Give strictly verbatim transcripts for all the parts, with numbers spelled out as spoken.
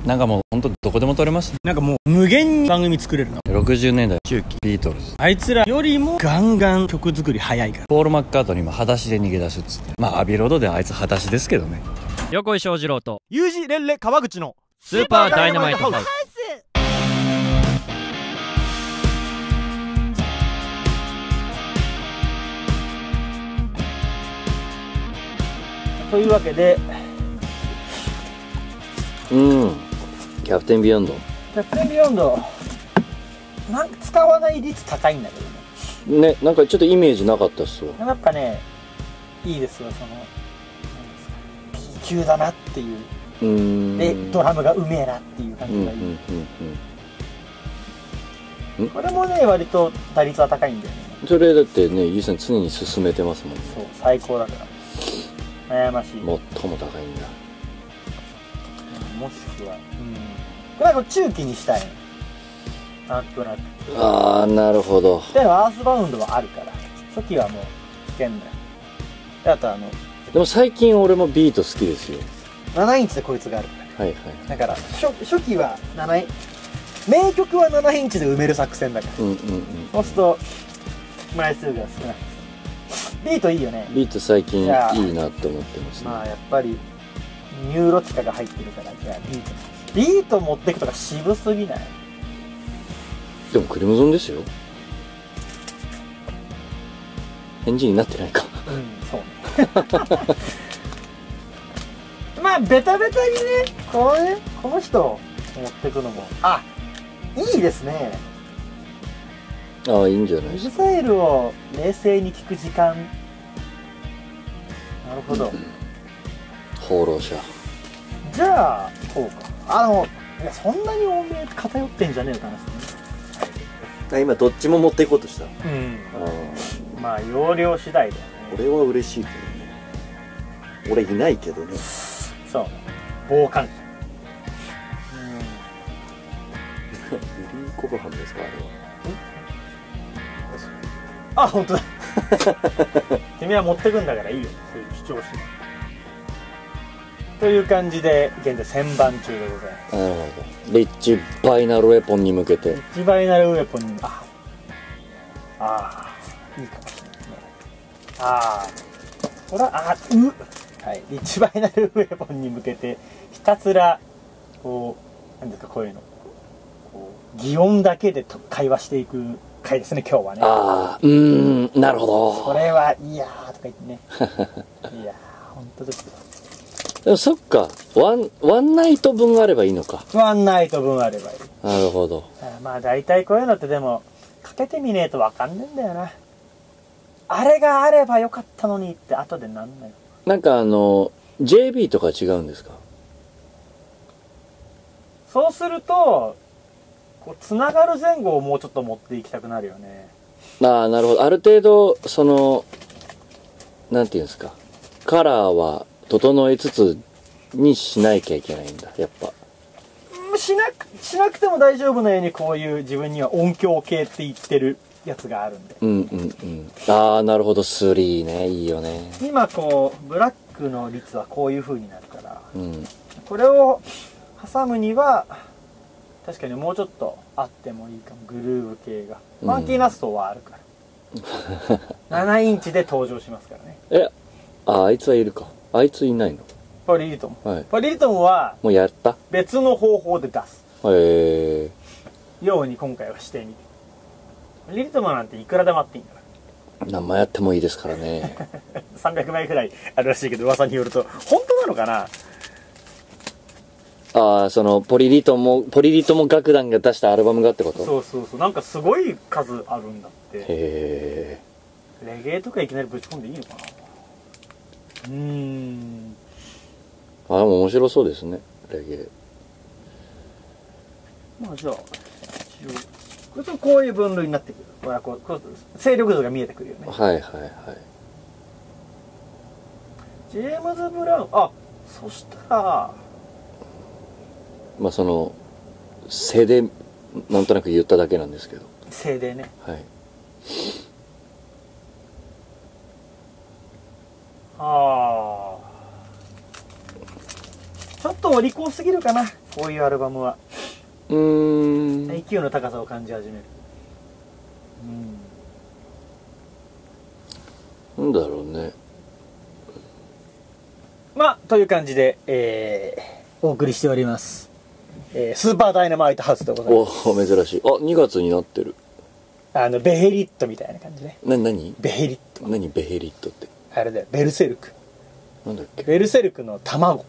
なんかもうほんとどこでも撮れますね。 なんかもう無限に番組作れるの。 ろくじゅうねんだい中期ビートルズ、 あいつらよりもガンガン曲作り早いから。 ポール・マッカートニーも裸足で逃げ出すっつって、まあアビーロードであいつ裸足ですけどね。 横井翔二郎とユージレンレ川口のスーパーダイナマイトハウス。 というわけで、 うんキャプテンビヨンドキャプテンビヨンドなんか使わない率高いんだけどね。 ね、なんかちょっとイメージなかったっすわ。 やっぱねいいですよ、そのなんですか ピー 級だなっていう。 うーんでドラムがうめえなっていう感じがいい、 うんうんうんうん。 これもね割と打率は高いんだよね。 それだってね、ゆうさん常に進めてますもんね。 そう最高だから悩ましい。 最も高いんだ。 もしくは、うん、これはもう中期にしたいのなんとなく。 ああなるほど。 っていうのはアースバウンドはあるから初期はもう危険だよ。であとあのでも最近俺もビート好きですよ。 ななインチでこいつがあるかはいはい。 ら。だから初初期はななインチ、名曲はななインチで埋める作戦だから、 うんうんうん。 そうすると枚数が少ないです。ビートいいよね。 ビート最近いいじゃあなって思ってますね。 まあやっぱりニューロティカが入ってるから、じゃあビートビート持ってくとか渋すぎない？ でもクリムゾンですよ。返事になってないか。 うんそうねまあベタベタにねこのねこの人を持ってくのもあいいですね。 ああいいんじゃないですか。 エグザイルを冷静に聞く時間。なるほど、 放浪者。 じゃあこうか。あのいやそんなに多め偏ってんじゃねえよって話ね。 あ今どっちも持っていこうとした。あうんあまあ容量次第だよね。 俺は嬉しいけどね。俺いないけどね。 そう傍観者。 フリーコブハンですかあれは。 あ本当だ君は持ってくんだからいいよそういう主張しないという感じで現在千番中でございます。 なるほど。リッチバイナルウェポンに向けて。 リッチバイナルウェポンにああいいかもしれないね。ああこれはあうはいリッチバイナルウェポンに向けてひたすらこうなんですかこういうのこう擬音だけでと会話していく回ですね今日はね。 ああうーんなるほど。 これはいやーとか言ってねいやー本当ですよ。 でもそっかワンワンナイト分あればいいのか。 ワンナイト分あればいい。 なるほど。 あまあ大体こういうのってでもかけてみねえとわかんねえんだよな。あれがあればよかったのにって後でなんない。 なんかあの ジェイビー とか違うんですか。 そうするとこうつながる前後をもうちょっと持っていきたくなるよね。 ああなるほど。ある程度そのなんていうんですかカラーは整えつつにしないきゃいけないんだやっぱ。 しなくしなくても大丈夫なようにこういう自分には音響系って言ってるやつがあるんで。 うんうんうんああなるほど。スリーねいいよね。 今こうブラックの率はこういう風になるからうんこれを挟むには確かにもうちょっとあってもいいかも。グルーヴ系がファンキーナストはあるから、ななインチで登場しますからね。 えああいつはいるか。あいついないの。 ポリリトム、 はいポリリトムはもうやった別の方法で出すへえように今回はしてみて。ポリリトムなんていくらでもあっていいんだから何枚やってもいいですからねさんびゃくまいくらいあるらしいけど噂によると本当なのかな。 ああそのポリリトモポリリトモ楽団が出したアルバムがってこと。 そうそうそうなんかすごい数あるんだって。 へえレゲエとかいきなりぶち込んでいいのかな。うーんあでも面白そうですねレゲエ。 まあじゃあ一応これとこういう分類になってくる。ほらこうこう勢力図が見えてくるよね。 はいはいはい。 ジェームズ・ブラウンあそしたらまあその背でなんとなく言っただけなんですけど。 精霊ね。 はいああちょっとも利口すぎるかな、こういうアルバムは。 うーん。 勢いの高さを感じ始める。うん。 なんだろうね。 まあという感じで、えー、お送りしております、えー、スーパーダイナマイトハウスでございます。 おお、珍しい。あ、にがつになってる。 あのベヘリットみたいな感じね。 な、なにベヘリット。 何ベヘリットって。 あれだよ、ベルセルク。 なんだっけ。 ベルセルクの卵。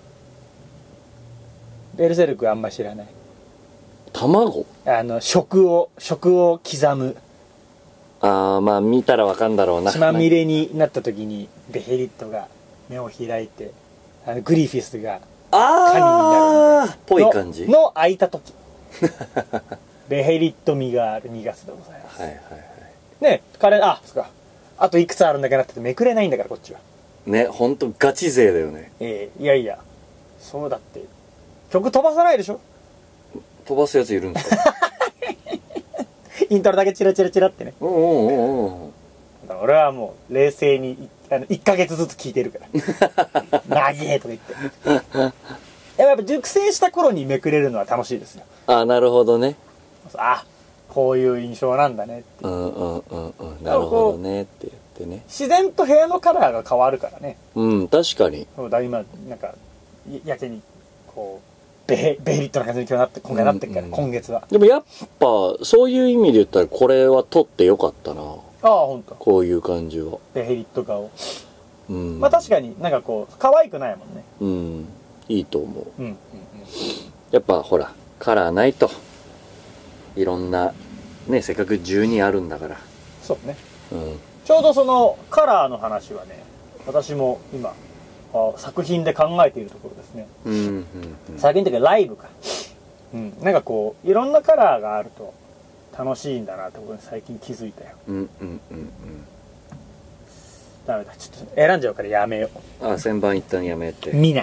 ベルセルクあんま知らない。 卵。 あの食を食を刻む。 ああ、まあ見たらわかんだろうな。 血まみれになった時にベヘリットが目を開いて、あのグリフィスが神になるっぽい感じのの開いた時ベヘリット味があるにがつでございます。 はいはいはい。 ね、彼、あ、そっか。あといくつあるんだかなってめくれないんだからこっちは。 ね、ほんとガチ勢だよね。 ええ、いやいや、そうだって曲飛ばさないでしょ。 飛ばすやついるんですか。 イントロだけチラチラチラってね。 うんうんうんうん。 俺はもう冷静にあのいっかげつずつ聴いてるから長えとか言ってやっぱ熟成した頃にめくれるのは楽しいですよ。 あ、なるほどね。 あ、こういう印象なんだねって。 うんうんうんうん。なるほどねって言ってね。 自然と部屋のカラーが変わるからね。 うん、確かに。 そうだ、今なんかやけにこうベヘベヘリットな感じに今日なって今回なってっから、うんうん、今月は。 でもやっぱそういう意味で言ったらこれは撮ってよかったな。 ああ、ほんと。 こういう感じはベヘリット顔。 うん。 まあ確かになんかこう可愛くないもんね。 うん。いいと思う。 うんうんうん。 やっぱほらカラーないといろんなね、せっかくじゅうにあるんだから。 そうね。 うん。 ちょうどそのカラーの話はね、私も今あ作品で考えているところですね。 うんうんうん。 作品というかライブか。うん。なんかこういろんなカラーがあると楽しいんだなってことに最近気づいたよ。 うんうんうんうん。 ダメだ、ちょっと選んじゃうからやめよう。 あ、旋盤一旦やめて。 見ない。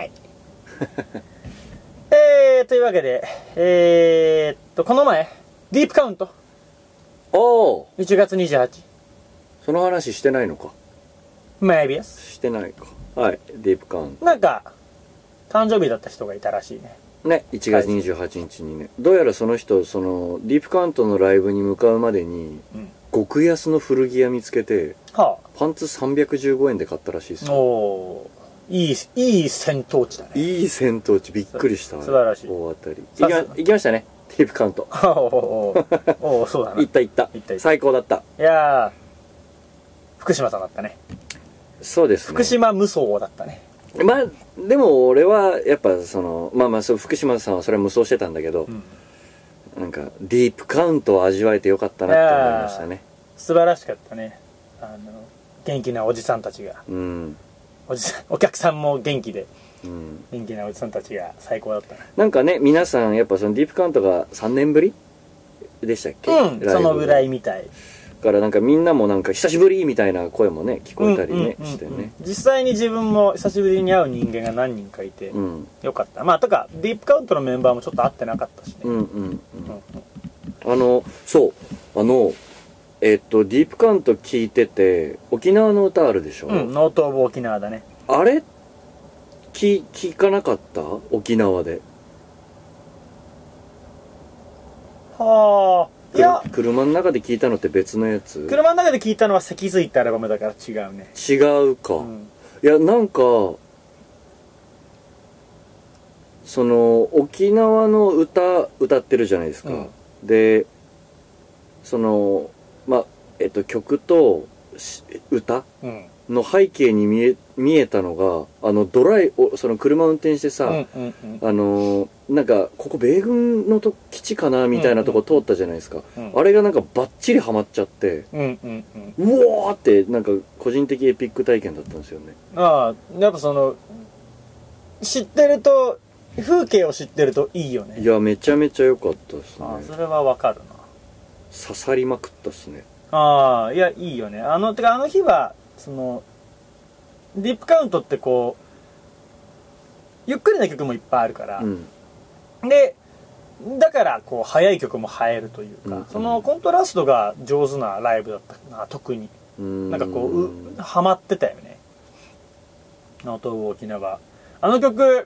えー、というわけで、えー、っとこの前ディープカウント。 おお。 いちがつにじゅうはち。 その話してないのか。 メイビアス。 してないか。はい、ディープカウント。 なんか誕生日だった人がいたらしいね。 ね、いちがつにじゅうはちにちにね。どうやらその人、そのディープカウントのライブに向かうまでに、うん、極安の古着屋見つけて、はあ、パンツさんびゃくじゅうごえんで買ったらしいですよ。 おー、いいいい戦闘地だね。 いい戦闘地、びっくりした。 素晴らしい。 大当たり。行きま、行きましたね、ディープカウント。 おーおー、そうだな。 行った行った。最高だった。 いやー、福島さんだったね。 そうですね。 福島無双だったね。 まあでも俺はやっぱそのまあまあそう福島さんはそれは無双してたんだけど、うん、なんかディープカウントを味わえてよかったなって思いましたね。 素晴らしかったね。あの元気なおじさんたちが、うん、おじさんお客さんも元気で、うん、元気なおじさんたちが最高だったな。 なんかね、皆さんやっぱそのディープカウントがさんねんぶりでしたっけ？ うん、そのぐらいみたい。 からなんかみんなもなんか久しぶりみたいな声もね聞こえたりねしてね。 実際に自分も久しぶりに会う人間が何人かいて、うん、よかった。まあとかディープカウントのメンバーもちょっと会ってなかったしね。うんうんうん。 あのそうあのえっとディープカウント聞いてて沖縄の歌あるでしょ。うん、 ノートオブ沖縄だね。 あれ聞聞かなかった沖縄で。 はあ。いや車の中で聞いたのって別のやつ。 車の中で聞いたのは脊髄ってアルバムだから違うね。 違うか、うん、いやなんかその沖縄の歌歌ってるじゃないですか、うん、でそのまあえっと曲と歌の背景に見え見えたのがあのドライその車運転してさ、うんうんうん、あのなんかここ米軍のと基地かなみたいなとこ通ったじゃないですか、うんうん、あれがなんかバッチリハマっちゃって、うんうんうん、うおーってなんか個人的エピック体験だったんですよね。ああ、やっぱその知ってると風景を知ってるといいよね。 いやめちゃめちゃ良かったですね。 ああ、それはわかるな。 刺さりまくったっすね。 ああ、いやいいよね。あのてかあの日はそのディープカウントってこうゆっくりな曲もいっぱいあるから、うん、でだからこう速い曲も映えるというか、うん、そのコントラストが上手なライブだったな。特にんなんかこううハマってたよね。ノートオブ沖縄。あの曲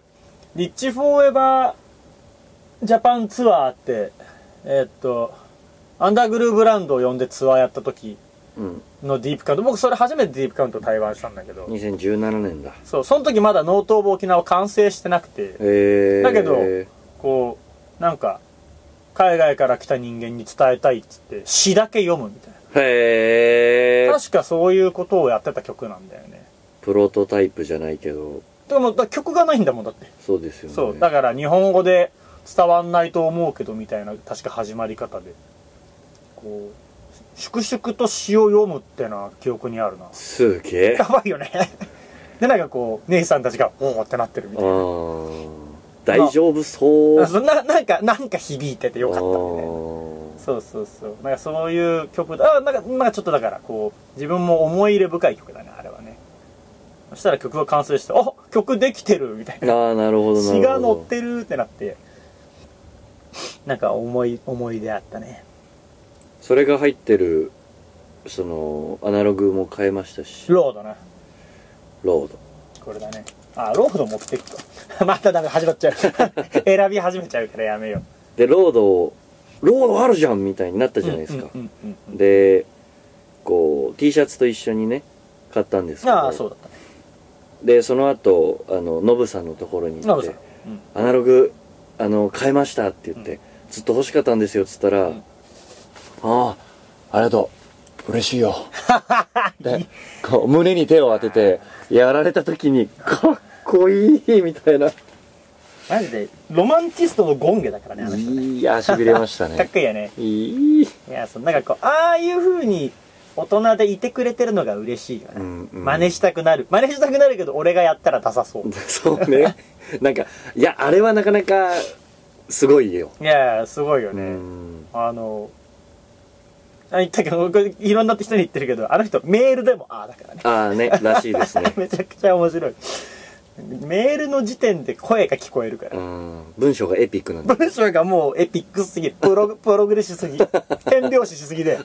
リッチフォーエバージャパンツアーって、えー、っと、アンダーグルーブランドを呼んでツアーやった時のディープカウント、僕それ初めてディープカウント対バンしたんだけど、 にせんじゅうななねんだ。 そう、その時まだノートオブ沖縄完成してなくて、 へー。 だけど、こう、なんか、海外から来た人間に伝えたいっつって詩だけ読むみたいな。 へー。 確かそういうことをやってた曲なんだよね。 プロトタイプじゃないけど。 でも曲がないんだもんだって。 そうですよね。 そう。だから日本語で伝わんないと思うけどみたいな確か始まり方で。こう、粛々と詩を読むってのは記憶にあるな。 すげえ。 やばいよね。で、なんかこう、姉さんたちが、おーってなってるみたいな。 大丈夫そう。 な、なんか、なんか響いててよかったみたいな。そうそうそう。なんかそういう曲だ。あ、なんか、なんかちょっとだから、こう、自分も思い入れ深い曲だね、あれはね。そしたら曲が完成して、あ、曲できてるみたいな。 ああ、なるほどなるほど。 詩が載ってるってなって、なんか思い、思い出あったね。 それが入ってる、その、アナログも変えましたし。 ロードな。 ロード。 これだね。あ、ロード持ってくと。またなんか始まっちゃう。選び始めちゃうからやめよう。で、ロード、ロードあるじゃんみたいになったじゃないですか。で、こう、T シャツと一緒にね、買ったんですけど。 ああ、そうだったね。 で、その後、あの、ノブさんのところに行って、うん、アナログ、あの、買いましたって言って、うん、ずっと欲しかったんですよっつったら、うん、ああ、ありがとう。嬉しいよ。で、こう、胸に手を当てて、やられた時に、かっこいいみたいな。 マジで、ロマンチストのゴンゲだからね、あの人ね。 いや、痺れましたね。 かっこいいよね。 いい。 いや、そのなんかこう、ああいう風に、大人でいてくれてるのが嬉しいよね、うんうん。真似したくなる。真似したくなるけど、俺がやったらダサそう。 そうね。なんか、いや、あれはなかなか、すごいよ。 いや、すごいよね。あの、あ、言ったけど、いろんな人に言ってるけど、あの人、メールでも、ああだからね。 ああね、らしいですね。 めちゃくちゃ面白い。メールの時点で声が聞こえるから。 文章がエピックなんだ。 文章がもうエピックすぎる。プロ、プログレしすぎ。変拍子しすぎで。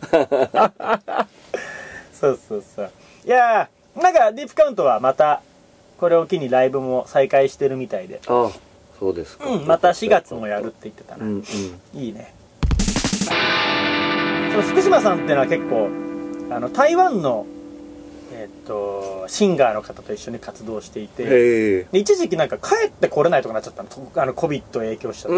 そうそうそう。いやー、なんかディープカウントはまた、これを機にライブも再開してるみたいで。 ああ、そうですか。 うん、またしがつもやるって言ってたな。うんうん。いいね。その福島さんってのは結構、あの、台湾の、えっと、シンガーの方と一緒に活動していて、一時期なんか帰ってこれないとかなっちゃったの、あの、コビッド影響しちゃって。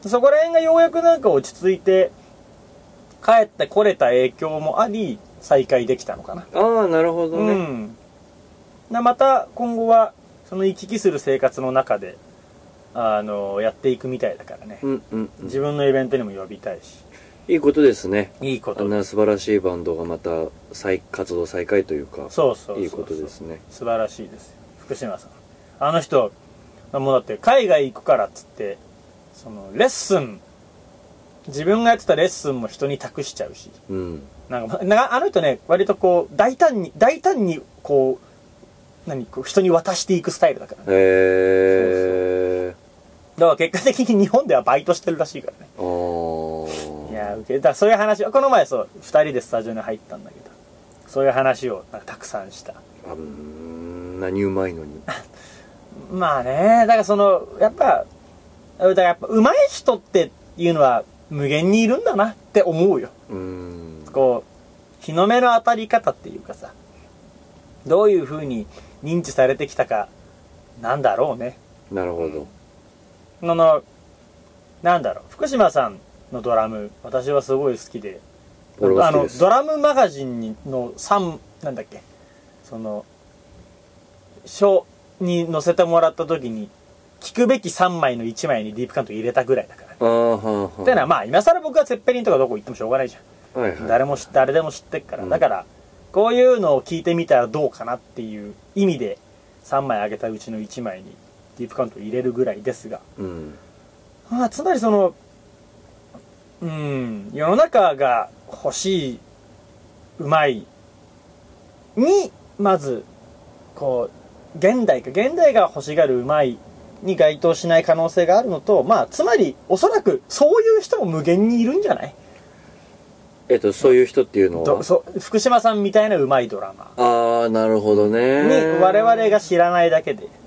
そこら辺がようやくなんか落ち着いて、帰ってこれた影響もあり、再開できたのかな。 ああ、なるほどね。うん。 また今後は、その行き来する生活の中で、あの、やっていくみたいだからね。うんうんうん、自分のイベントにも呼びたいし。 いいことですね。 いいこと。 あんな素晴らしいバンドがまた再活動再開というか。 そうそうそうそう。 いいことですね。 素晴らしいです。福島さん。あの人、もうだって海外行くからっつって、そのレッスン、自分がやってたレッスンも人に託しちゃうし。うん。なんか、なんかあの人ね、割とこう、大胆に、大胆にこう、何、こう人に渡していくスタイルだから、ね。へー。だから結果的に日本ではバイトしてるらしいからね。おー。いや、受け、だからそういう話、この前そう、二人でスタジオに入ったんだけど、そういう話をなんかたくさんした。 あんなにうまいのに。 まあね、だからその、やっぱ、だからやっぱ上手い人っていうのは無限にいるんだなって思うよ。うん。こう、日の目の当たり方っていうかさ、どういう風に認知されてきたか、なんだろうね。 なるほど。 のの、なんだろう、福島さんのドラム、私はすごい好きで、あの、ドラムマガジンにのさん、なんだっけ、その、書に載せてもらった時に、聞くべきさんまいのいちまいにディープカウント入れたぐらいだから、ね。ああ、はあ、はあ。ってのは、まあ、今更僕はツェッペリンとかどこ行ってもしょうがないじゃん。はいはい、誰も知って、誰でも知ってっから。うん、だから、こういうのを聞いてみたらどうかなっていう意味で、さんまいあげたうちのいちまいにディープカウントを入れるぐらいですが。うん。まあ、つまりその、うん、世の中が欲しい、うまい、に、まず、こう、現代か、現代が欲しがるうまいに該当しない可能性があるのと、まあ、つまり、おそらく、そういう人も無限にいるんじゃない？ えっと、そういう人っていうのはそ福島さんみたいなうまいドラマー。 ああ、なるほどね。 に、我々が知らないだけで。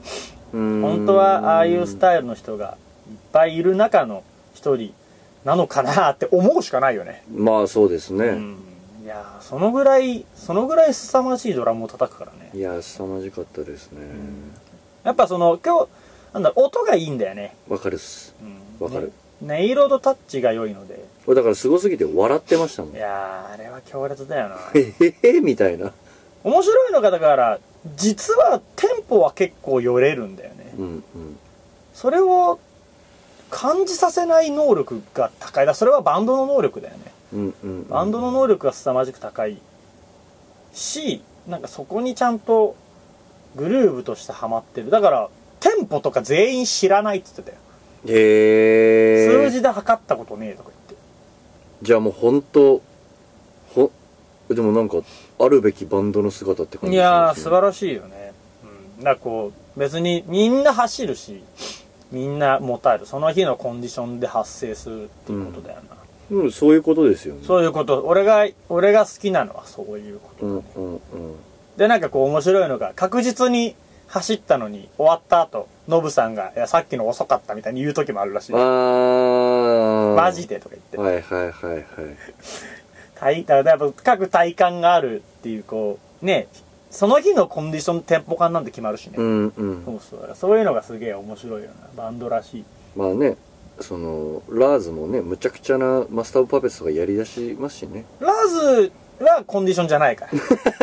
本当はああいうスタイルの人がいっぱいいる中の一人なのかなって思うしかないよね。 まあそうですね、うん、 いやそのぐらいそのぐらい凄まじいドラムを叩くからね。 いや凄まじかったですね、うん、 やっぱその今日なんだ音がいいんだよね。 わかるっすわ、うん、かる、 ね、音色とタッチが良いので、 これだからすごすぎて笑ってましたもん。 いやあれは強烈だよなへへへみたいな。 面白いのがだから実はテンポは結構よれるんだよね、うんうん、それを感じさせない能力が高い。だそれはバンドの能力だよね、うんうんうん、バンドの能力が凄まじく高いし、なんかそこにちゃんとグルーヴとしてハマってる。だからテンポとか全員知らないって言ってたよ。へー、数字で測ったことねえとか言って。 じゃあもう本当ほでもなんかあるべきバンドの姿って感じですね。 いやー素晴らしいよね、うん、だからこう別にみんな走るしみんな持たえる、その日のコンディションで発生するっていうことだよな、 うん、うん、そういうことですよね。 そういうこと。俺が俺が好きなのはそういうことだね、うんうんうん、でなんかこう面白いのが確実に走ったのに終わった後ノブさんが「いやさっきの遅かった」みたいに言う時もあるらしい。あーマジでとか言って、 はいはいはいはい体だからやっぱ各体感があるっていうこうね、その日のコンディションテンポ感なんて決まるしね、うんうん、そうそう、そういうのがすげえ面白いよなバンドらしい。 まあね、そのラーズもねむちゃくちゃなマスターオブパペッツとかやりだしますしね。 ラーズはコンディションじゃないから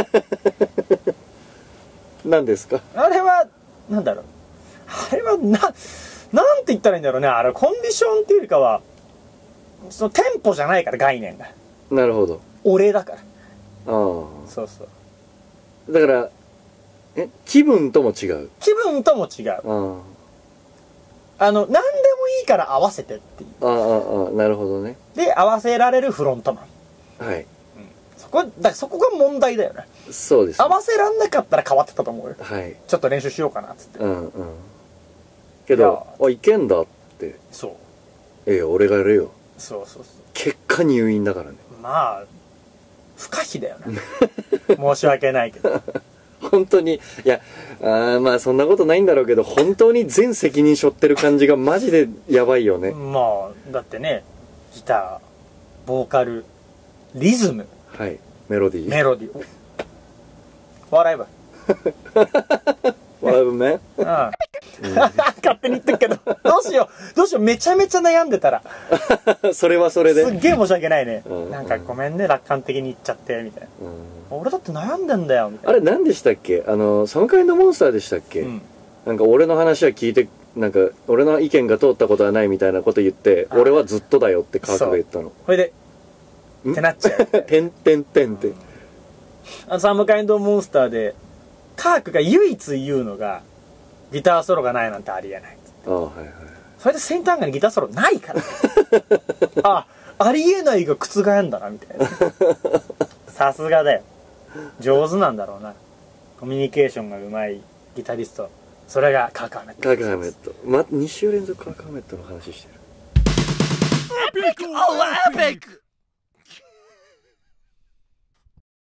何ですかあれは。なんだろうあれはななんて言ったらいいんだろうね。あれコンディションっていうよりかはそのテンポじゃないから概念が。 なるほど。 俺だから。ああそうそうだからえ気分とも違う。 気分とも違う。ああの何でもいいから合わせてっていう。ああああなるほどね。で合わせられるフロントマン。はい、うん、そこだそこが問題だよね。そうです、ね、合わせらんなかったら変わってたと思うよ。はい。ちょっと練習しようかなっつって。うんうん。 けどあいけんだって。そう。ええ俺がやるよ。そうそうそう。結果入院だからね。 まあ不可避だよね申し訳ないけど本当にいやあまあそんなことないんだろうけど本当に全責任背負ってる感じがマジでやばいよね。 まあだってねギターボーカルリズムはいメロディーメロディー笑えば笑えばねうん勝手に言ってるけどどうしようどうしようめちゃめちゃ悩んでたらそれはそれですっげえ申し訳ないね、うん、なんかごめんね楽観的に言っちゃってみたいな、うん、俺だって悩んでんだよみたいな。 あれ何でしたっけあのサムカインドモンスターでしたっけ、うん、なんか俺の話は聞いてなんか俺の意見が通ったことはないみたいなこと言って俺はずっとだよってカークが言ったの。 それでってなっちゃうてんてんてんって、うん、 あのサムカインドモンスターでカークが唯一言うのがギターソロがないなんてありえない。ああはいはい。それでセンター街にギターソロないからあありえないが覆んだなみたいなさすがだよ上手なんだろうなコミュニケーションがうまいギタリスト。それがカークハメット。 カークハメット、ま、に週連続カークハメットの話してる。エピックオーエピック